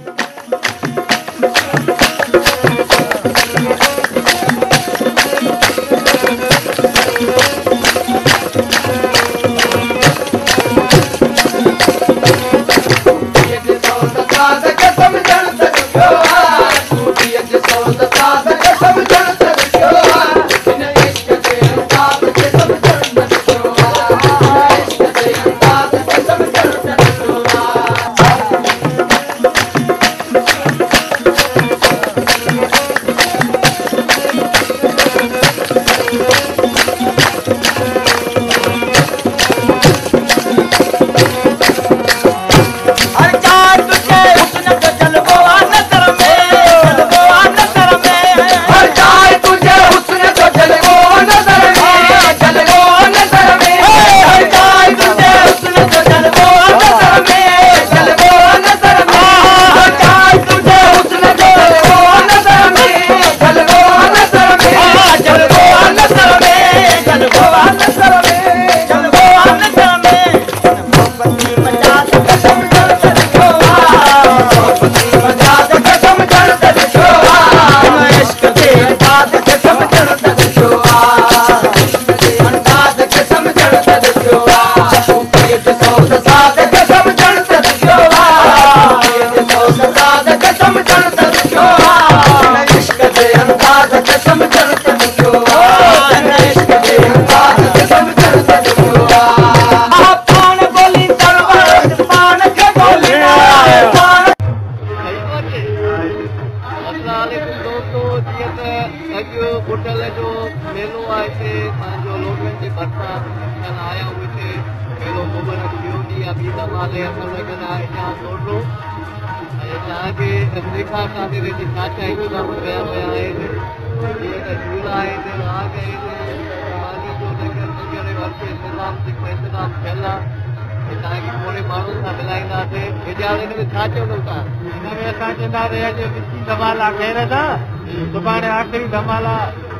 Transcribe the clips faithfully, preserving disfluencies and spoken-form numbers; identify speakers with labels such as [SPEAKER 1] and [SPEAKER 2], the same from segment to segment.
[SPEAKER 1] दुकान आखिरी धमाला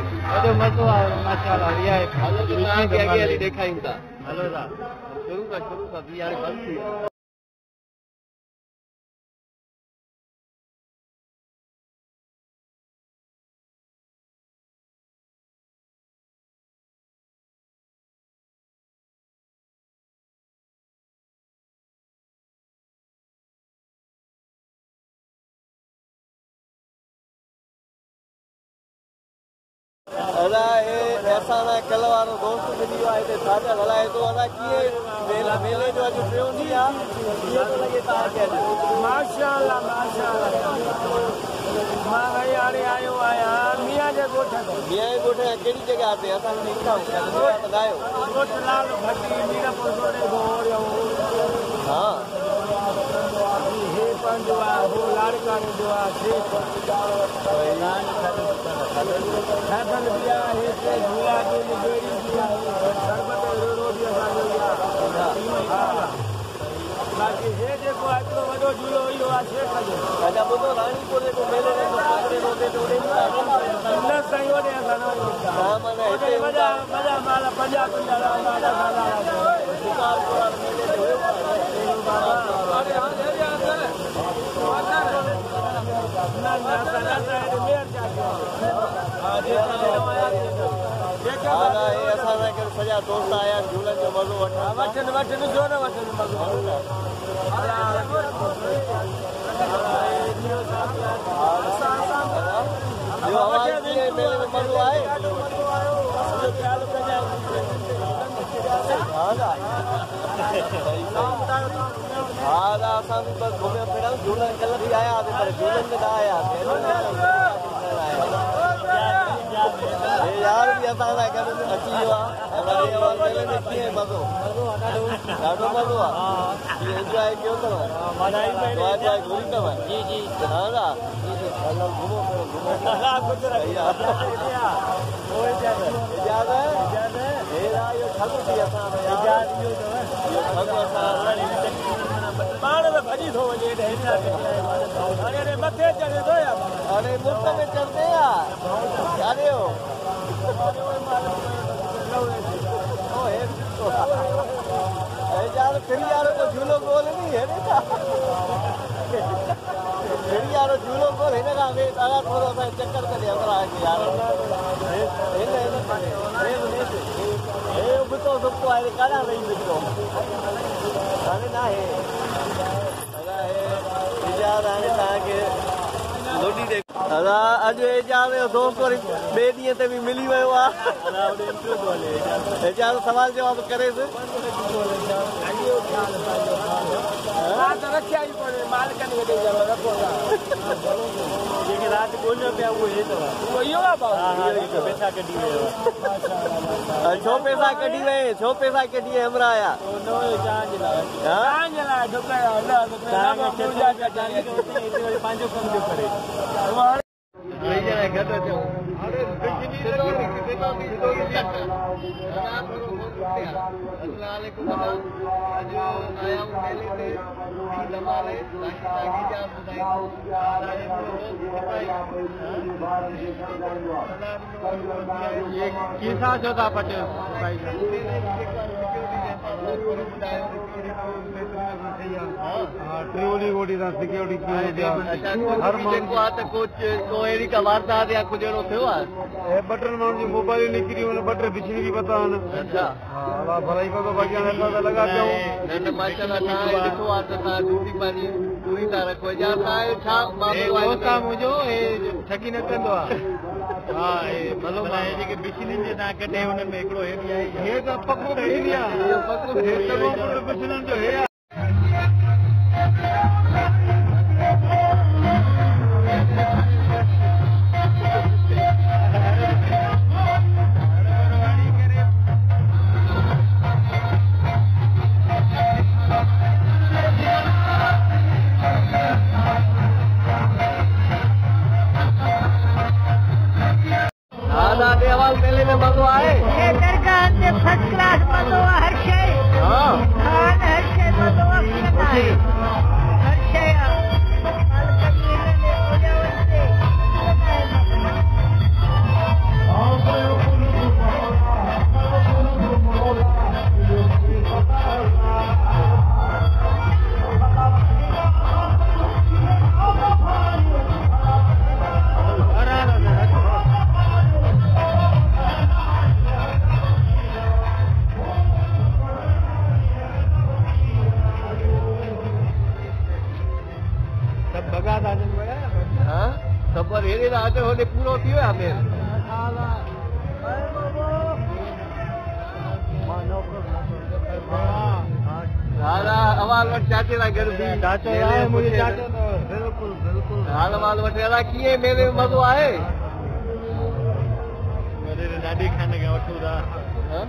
[SPEAKER 1] मज़ो आहे माशाअल्लाह रिया आहे देखायूं था हलो था शुरू कर शुरू कर दी यार बंद थी अदा ऐसा ना कल वारो दोस्त मिली आए थे साजा हलाए तो अदा किए मेला मेले जो अज पियो नी आ ये तो लगे ता के माशाअल्लाह माशाअल्लाह मां भाई आरे आयो आया मियां जे गोठे मियां जे गोठे केड़ी जगह आते असा ने इच्छा हो बतायो गोठ लाल भट्टी मीरापुर गोड़े गोड़ियो हां हे पंजवा हो लाड़का ने जो आ छे ऐलान कर खादल दिया है से हुआ के बेड़ी दिया शरबत रो दिया हां बाकी हे देखो आटलो वडो झूलो होयो आ छे खाजो राजा बोलो रानीपुर को मेले रे पकड़े रोते टोड़े न सही ओडे गाना हां माने हे मजा मजा माला पंजा कुंडा माला माला दुकान पर मेले होयो बाबा अरे हां ले जा ना ना ना साइड में जा हां ये असा ना के सजा दोस्त आया झूलन जो मजो वठा वठन वठन जो ना वठन मजो जो आवाज मेले में मजो आए हां दा असा बस घूमे फिरा झूलन कल भी आया पर झूलन में ना आया यार भी असा ना कर अची जो हमारे और मेले में की है मजो ॾाढो मजो आहे ये एंजॉय कयो तो मनाई में वाह घुरी तो जी जी हां ना हेलो घूमो घूमो ना कुछ रहिया ओए जाने इजाजत इजाजत हे यो खलु थी असा इजाजत यो तो खलु असा पाण में भजी थो वजे हेठा अरे मथे चढ़े तो या अरे मुफ्त में चढ़ते यार अरे ओ ओ हे ए यार फिर यार को झूलो बोल नहीं है ना यार झूलो को लेने का हमें आया थोड़ा सा चक्कर कर दिया अंदर आके यार ये नहीं ये नहीं ये भी तो सबको आए काला नहीं बिको अरे ना है अरे है यार आने ताके लोटी देख अदा अज एजाज दोस्त वरी बे ॾींहं ते बि मिली वियो आहे एजाज सवाल जवाब करे राति ॻोल्हियो पिया उहो छो पैसा कढी वए छो पैसा कढी हमरा आया पंहिंजो कम जो करे किसा जो था पटेल भाई ट्रिवली गोडी था सिक्योरिटी की हर माण्हू आ त कुछ को एरी का वार्ता या कुछ एरो थियो आ ए बटन माण्हू जी मोबाइल निकरी उन बटर बिछड़ी भी पता न अच्छा हां भलाई को तो बाकी ने लगा क्यों न माशाल्लाह था देखो आ त ता दूसरी पानी पूरी तरह को जा था छा मामलो है काम मुजो ए ठगी न कंदो आ हां ए भलो माए जे के बिछड़ी जे ता कटे उन में एकड़ो हे आई हे त पक्को हे आ पक्को हे त बिछड़न जो हे मेले में मज़ो आए दरगाह में फर्स्ट क्लास मज़ो हर शइ हाँ हर शइ मज़ो आहे हर शइ सफर हेरे रात होने पूरो थी वियो हमें दादा अवाल वट चाचे ला घर भी चाचो है मुझे चाचो तो बिल्कुल बिल्कुल हाल वाल वटेला किए मेरे में मज़ो आए मेरे दादी खाने के वठू दा हां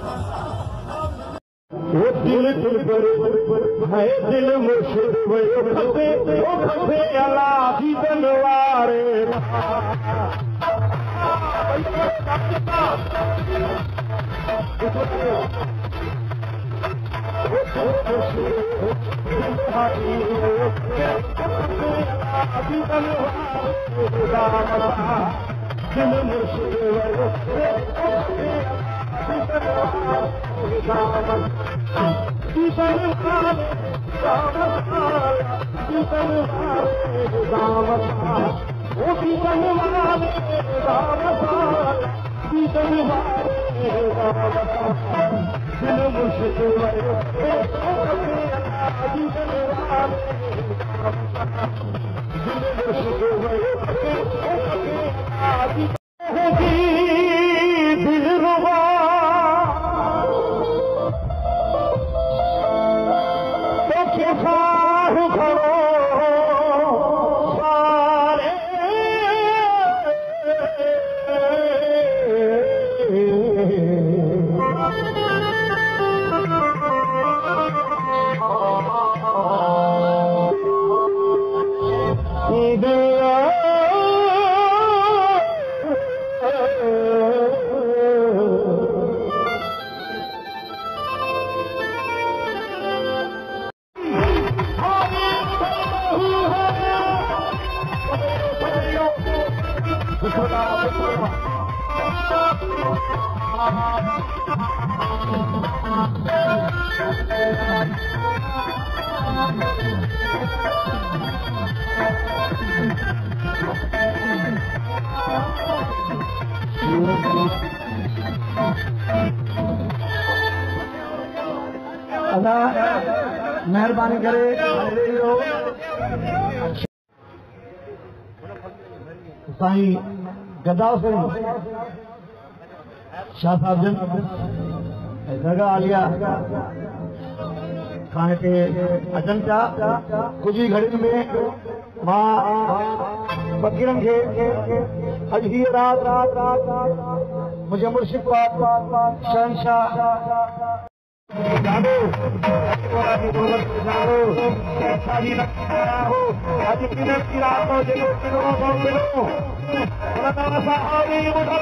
[SPEAKER 2] वो दिल दिल पर है दिल मुर्शिद वो खफे वो खफे अला दी तलवारे दिल मुर्शिद मेहरबानी करे साईं गदा हुसैन शाह साहब जन जगह आलिया खाने के अचन पिया कुछ ही घड़ी में मां फकीरन खे अज ही रात रात रात मुझे मुर्शिद पाक शहंशाह जानो जानो शादी न हो आज की रात हो जिलो किलो हो मिलो अल्लाह ताला साहब उठा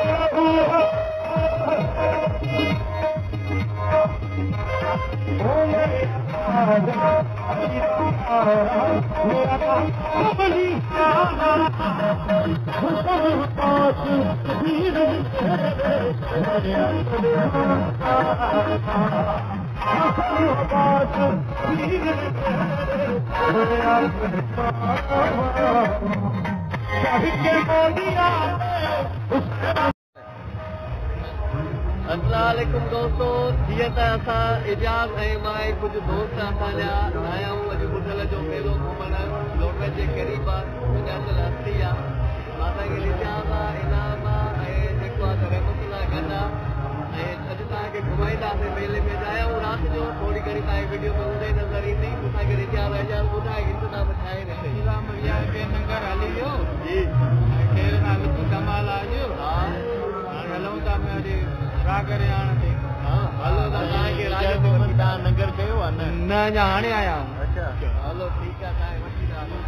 [SPEAKER 1] अस्सलामुअलैकुम दोस्तों, जीअं त असां इजाज़ ऐं मां कुझु दोस्त असांजा आया आहियूं अॼु ॿुधल जो मेलो घुमण लोट जे क़रीब आहे सुञातल हस्ती आहे असांखे इजाज़ आहे इनाम आहे ऐं जेको आहे रहमतुल्ला गॾु आहे ऐं अॼु तव्हांखे घुमाईंदासीं मेले में आया आहियूं राति जो थोरी घणी तव्हांखे वीडियो में ॿुधे नज़र ईंदी असांखे इजाज़ इजाज़ ॿुधाए इंतज़ाम ठाहे ॾिठे नंगर हली वियो जी केरु नालो कमाल आहे हा हाणे हलूं था में अॼु छा करे हाणे हलो तव्हांखे नगर कयो आहे न अञा हाणे आया आहियूं अच्छा हलो ठीकु आहे तव्हांखे वठी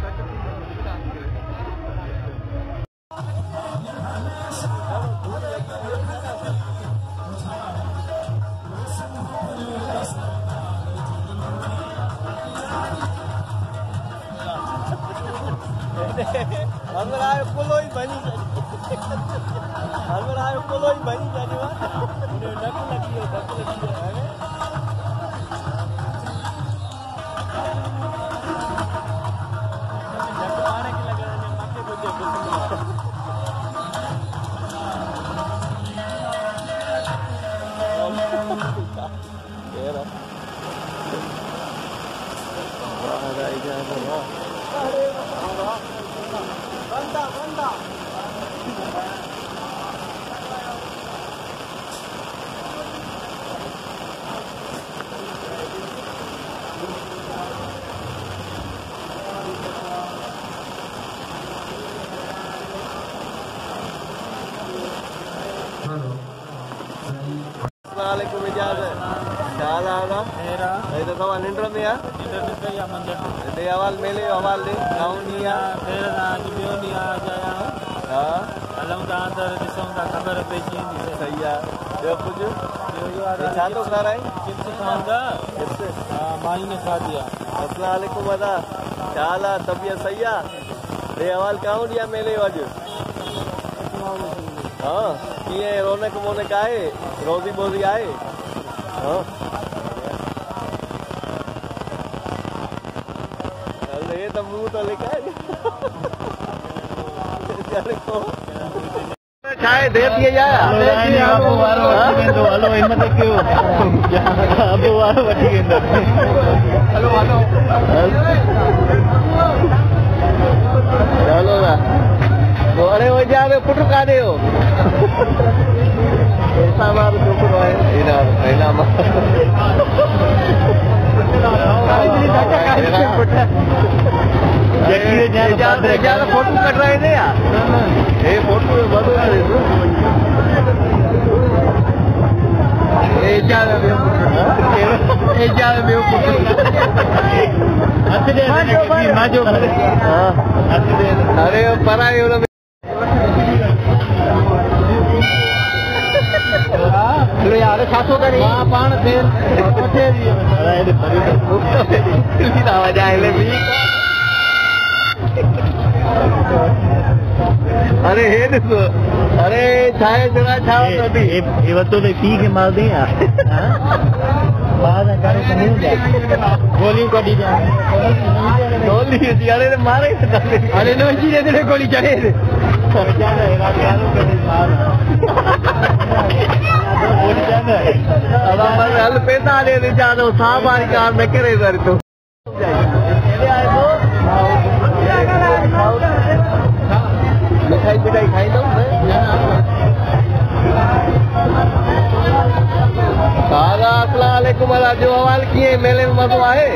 [SPEAKER 1] हमरा पुलो ही बनी हमरा पुलो ही बनी जानी वा डक लगी है डक लगी है डक पाने की लगा है मक्के बुझे यार वाह इजाज़त वाह अरे वाह बंदा बंदा वालेकुम इजाज़त क्या हाल है मेरा ये तो सवा निंद्र में है निंद्र में तो या मंदिर दे हवाल मेले हवाल दे गाँव नहीं है फिर ना जुबियो नहीं आ जाया हाँ अलम का अंदर जिसम का खबर पेशी नहीं सही है ये कुछ ये चांदो खा रहा है चिप्स खाऊंगा चिप्स हाँ माही ने खा दिया अस्सलाम वालेकुम अदा क्या हाल है तबीयत सही है दे हवाल गाँव नहीं है मेले वाजू हाँ ये रौनक मोनक आए रोजी बोजी आए हाँ ये तो मुंह तो लेके आए चाय दे दिए यार अब वारो वठी दो हलो हिम्मत क्यों अब वारो वठी गेंदो हलो हलो चलो ना अरे वो जा रहे पुट का दे हो ऐसा मार जो को है इना इना मार जकीरे जा जा फोटो कट रहे थे यार ये फोटो बहुत है ये जा रहे हो ये जा रहे हो हंसदे माजो हां हंसदे अरे पराई वाला लो यार सासो करे हां पाण थे ओथे दी अरे सीधा आवाज आए भी अरे हे देखो अरे छाए जरा छाओ तो ये ये तो ले पी के मार दे यार हां बाद में करे तो नहीं जा गोली को दी जा गोली दी अरे मारे अरे नो जी दे गोली चढ़े दे जा रहेगा यारों के मार गोली जाना अब हमारे हल पैसा दे दे जा दो साहब वाली कार में करे सर तो ले आए तो मिठाई मिठाई खाई दो सारा अस्सलाम वालेकुम वाला जो हवाल किए मेले में मजो आए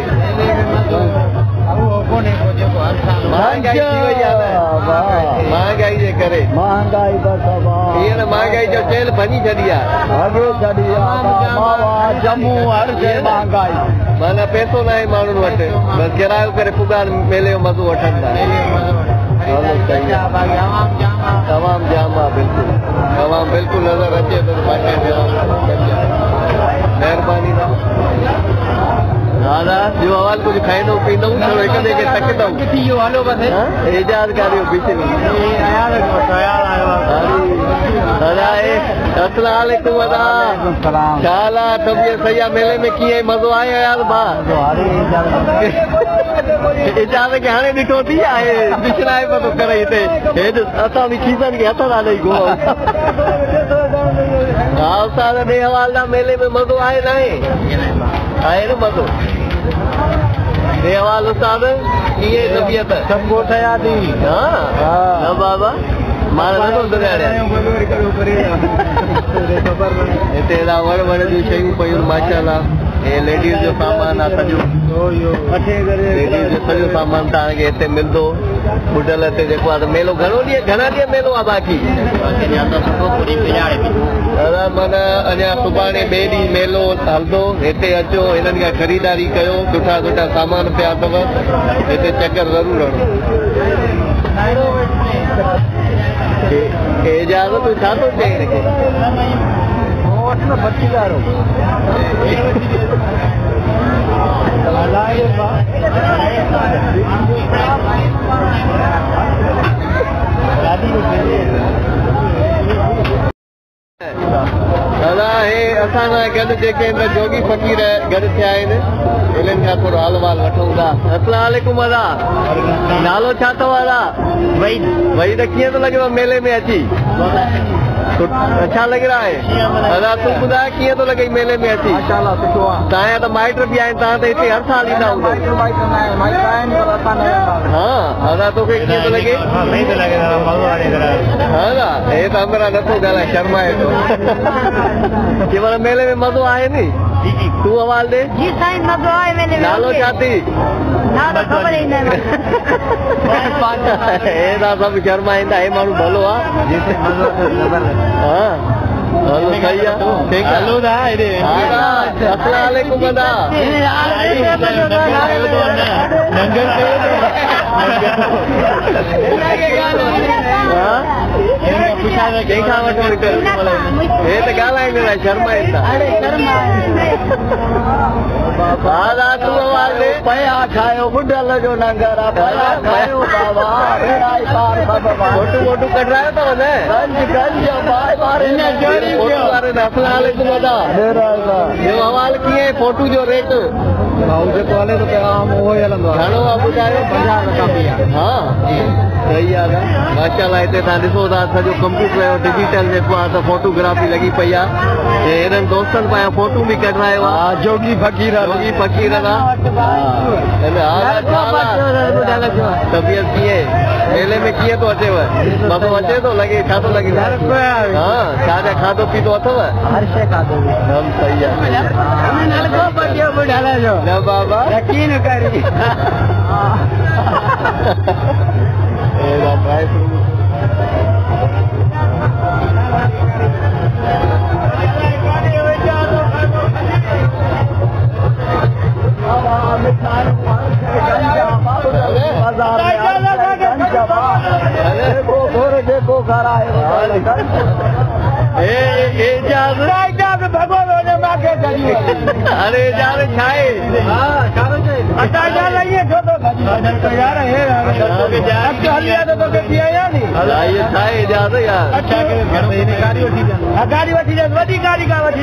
[SPEAKER 1] महंगाई महंगाई जे करे महंगाई बस ये ना महंगाई जो चेल बनी छड़ी आगे छड़ी जम्मू हर जगह महंगाई माना पैसो ना माण्हुनि वटि बस किरायो करे पुगार मेले जो मज़ो वठंदा तमाम जाम आहे बिल्कुल तमाम बिल्कुल नज़र अचे तो मेहरबानी दादा जो हवाल कुछ खाइदो पींदो थोड़ो एक ॿिए खे तकंदो किथे इहो हलो बस एजाज़ करियो पीछे तयार तयार आयो दादा अस्सलाम वालेकुम दादा छा हाल आहे तबियत सही आहे मेले में कीअं मज़ो आयो यार भाउ एजाज़ खे हाणे ॾिठो थी आहे विछड़ाए पियो करे हिते हेठि असां बि खीसनि खे हथ था ॾेई गो हा उस्ताद ॾे हवाल आहे मेले में मज़ो आहे न आहे न मज़ो ॾे हवाल उस्ताद कीअं तबियत सभु ॻोठ आया थी हा न बाबा मां नथो हिते हेॾा वण वण जूं शयूं पयूं माशाअल्लाह हे लेडीज़ जो सामान आहे सॼो लेडीज़ जो सॼो सामान तव्हांखे हिते मिलंदो बुडल ते जेको आहे मेलो घणो ॾींहं घणा ॾींहं मेलो आहे बाक़ी दादा माना अञा सुभाणे ॿिए ॾींहुं मेलो हलंदो हिते अचो हिननि खां ख़रीदारी कयो सुठा सुठा सामान पिया अथव हिते चकर ज़रूरु हणो इजाज़त छा थो चई हिनखे बचीदारो दादा हे असां सां गॾु जेके जोगी फ़क़ीर गॾु थिया आहिनि इन्हनि खां थोरो हाल वाल वठूं था अस्सलाम वालेकुम दादा नालो छा अथव दादा वही वही त कीअं थो लॻेव मेले में अची अच्छा लग रहा है दादा तूं ॿुधाए कीअं थो लॻे मेले में अची तव्हांजा त माइट बि आहिनि तव्हां त हिते हर साल ईंदा हूंदव हा दादा तोखे कीअं थो लॻे हा दादा हे त अंदरां नथो ॻाल्हाए शर्माए थो कंहिं महिल मेले में मज़ो आहे नी तूं हवाल ॾे नालो छा थी हे त सभु शर्माईंदा हे माण्हू भलो आहे हा Halo saya. Halo dah ini. Assalamualaikum anda. Nanggal saya. Lagi kan. Hah? Ini pusat lagi kawan kita. Eh tegala ini lah Sharma itu. Sharma. Ada tu awalnya. Paya khayo buddha lajo nangara. Paya khayo baba. Berai par baba. Foto foto कर रहा है तो ने गंज गंज by बार ने जोरी photo करे ना अस्सलामुअलैकुम दादा ये सवाल किए फोटो जो रेट भाऊ से वाले तो हम वो हलंदो घणो आ ॿुधायो पंजाह टका पिया हां सही आहे माशाल्लाह हिते तव्हां ॾिसो था सॼो कंप्यूटर डिजिटल जेको आहे त फोटोग्राफी लॻी पई आहे हेॾनि दोस्तनि पाण फोटू बि कढायो आहे जोगी फ़कीर जोगी फ़कीर तबियत कीअं मेले में कीअं थो अचेव मज़ो अचे थो लॻे छा थो लॻे हा छा छा खाधो पीतो अथव हर शइ खाधो हम सही आहे न बाबा यकीन करी ड्राई फ्रूट देखो घर आए अरे यार छाए गाड़ी वठी वॾी गाड़ी का वठी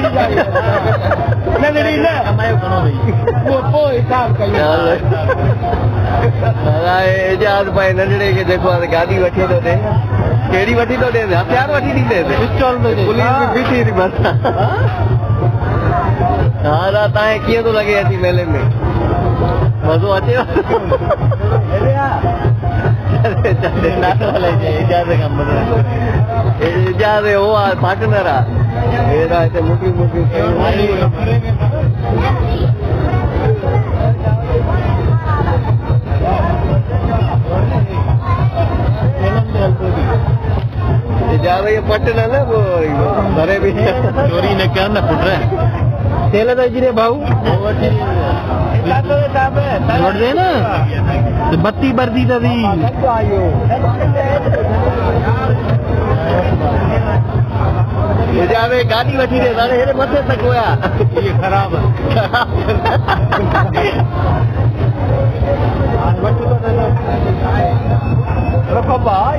[SPEAKER 1] एजाज भाई नंढड़े खे जेको आहे गाॾी वठी थो ॾे कहिड़ी वठी थो ॾे हथियार वठी थी ॾे पिस्टल पुलिस बि बीठी थी बस हा तव्हांखे कीअं थो लॻे अची मेले में मज़ो अचेव एजाज हो आहे पार्टनर आहे हेॾा हिते मुटी मुटी ज्यादा ये पट ना ना वो भरे भी चोरी ने क्या ना फुट रहा तेल तो जी रे भाऊ छोड़ दे ना बत्ती बरदी तभी ये जावे गाड़ी वठी दे सारे हेरे मथे तक होया ये खराब है रखो भाई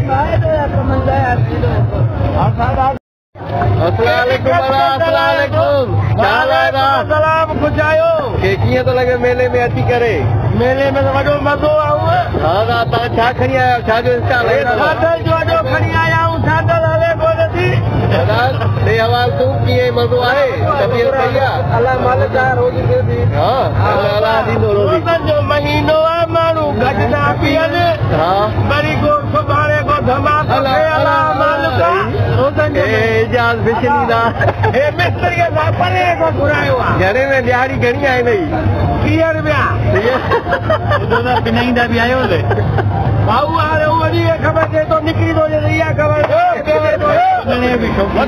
[SPEAKER 1] अस्सलाम कुछ आयो के कीअं थो लॻे मेले में अची करे मेले में वॾो मज़ो आहे हा तव्हां छा खणी आया आहियो छा जो इंस्टॉल जो वॾो खणी आया आहियूं सादल हले कोन थी ॾे हवाल तूं कीअं मज़ो आहे तबियत सही आहे अलाह मालिक आहे रोज़ी ॾे थी हा अलाह ॾींदो रोज़ी जो महीनो आहे माण्हू घटि था पीअनि हा वरी को सुभाणे को धमाको थिए अलाह मालिक एजाज बिशनीदा हे मिस्त्री के साथ पने को घुरायो आहे घणे में दिहाड़ी घणी आहे नई टीह रुपया दोना पिनाईंदा बि आयो ले भाऊ हाणे वॾी ख़बर थिए थो निकिरी थो वञे इहा ख़बर बि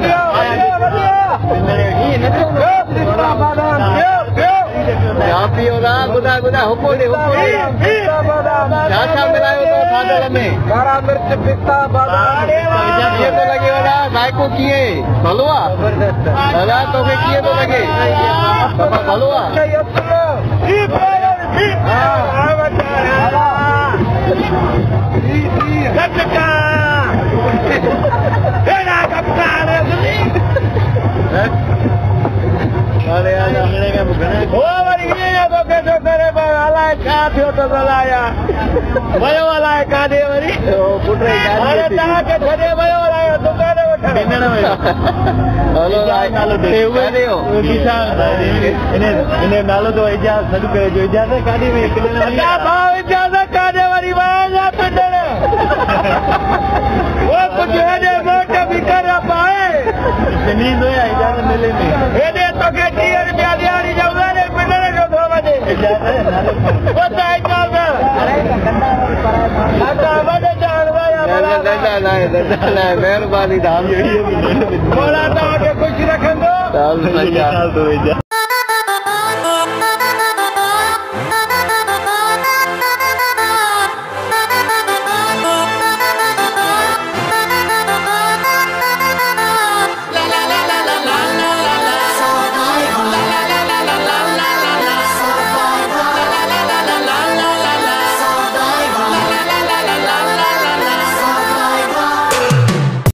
[SPEAKER 1] छा पियो ना ॿुधा ॿुधा हुको ॾे हुको छा छा मिलायो अथव थाधल में कारा मिर्च पिस्ता बादाम कीअं थो लॻे वॾा ज़ाइको कीअं भलो आहे दादा तोखे कीअं थो लॻे भलो आहे नालो तो इजाज़त सॾु करे जो इजाज़त गाॾी में इजाज़त काॾे वरी वञा पिंडण वो कुझु हेॾे मोट बि करे पाए ॾींदो आहे इजाज़त मिले में हेॾे तोखे टीह रुपया ॾियारी जो वेड़े पिंडण जो थो वञे इजाज़त महिरबानी दाम
[SPEAKER 2] मोला तव्हांखे ख़ुशि रखंदो।